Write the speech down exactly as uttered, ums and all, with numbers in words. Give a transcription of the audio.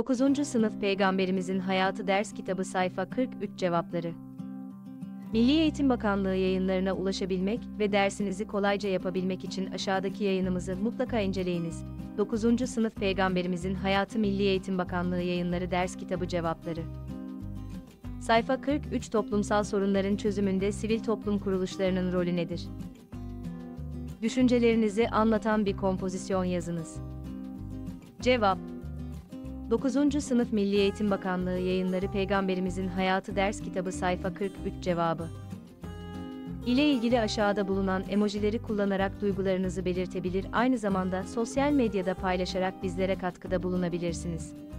dokuzuncu Sınıf Peygamberimizin Hayatı Ders Kitabı Sayfa kırk üç Cevapları. Milli Eğitim Bakanlığı yayınlarına ulaşabilmek ve dersinizi kolayca yapabilmek için aşağıdaki yayınımızı mutlaka inceleyiniz. dokuzuncu Sınıf Peygamberimizin Hayatı Milli Eğitim Bakanlığı Yayınları Ders Kitabı Cevapları. Sayfa kırk üç Toplumsal sorunların çözümünde sivil toplum kuruluşlarının rolü nedir? Düşüncelerinizi anlatan bir kompozisyon yazınız. Cevap: dokuzuncu Sınıf Milli Eğitim Bakanlığı Yayınları Peygamberimizin Hayatı Ders Kitabı Sayfa kırk üç Cevabı ile ilgili aşağıda bulunan emojileri kullanarak duygularınızı belirtebilir, aynı zamanda sosyal medyada paylaşarak bizlere katkıda bulunabilirsiniz.